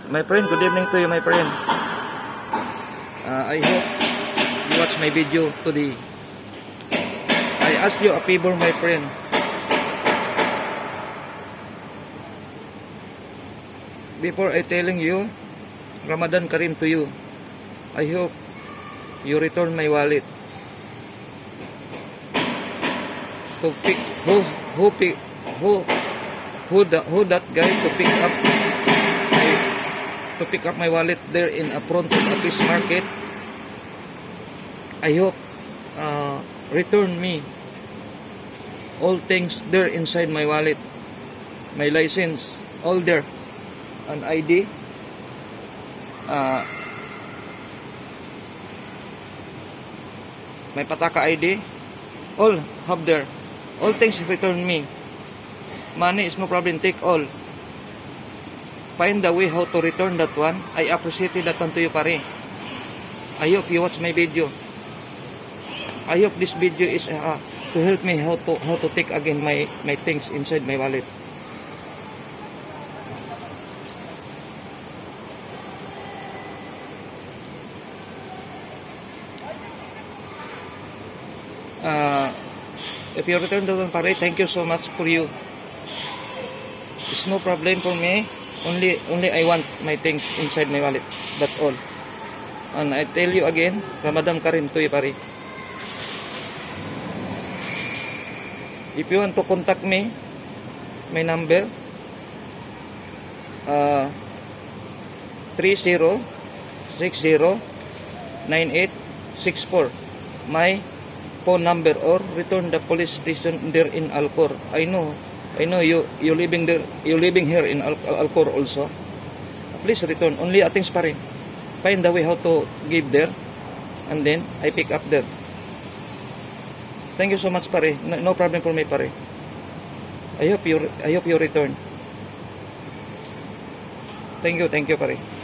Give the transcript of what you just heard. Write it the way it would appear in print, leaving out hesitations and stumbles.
My friend, good evening to you, my friend. I hope you watch my video today. I ask you a favor, my friend. Before I telling you, Ramadan Kareem to you, I hope you return my wallet. To pick who that guy to pick up my wallet there in a front of a fish market. I hope return me all things there inside my wallet, my license, all there, an ID, my Pataka ID, all have there, all things return me. Money is no problem, take all. Find the way how to return that one. I appreciate that one to you, pare. I hope you watch my video. I hope this video is to help me how to take again my things inside my wallet. If you return the one, pare, thank you so much for you. It's no problem for me. Only I want my things inside my wallet. That's all. And I tell you again, Ramadan Kareem to you, pare. If you want to contact me, my number 30609864. My phone number, or return the police station there in Alcor. I know you living there, you living here in Alcor also. Please return. Only things, pare. Find the way how to give there, and then I pick up there. Thank you so much, pare. No problem for me, pare. I hope you return. Thank you, pare.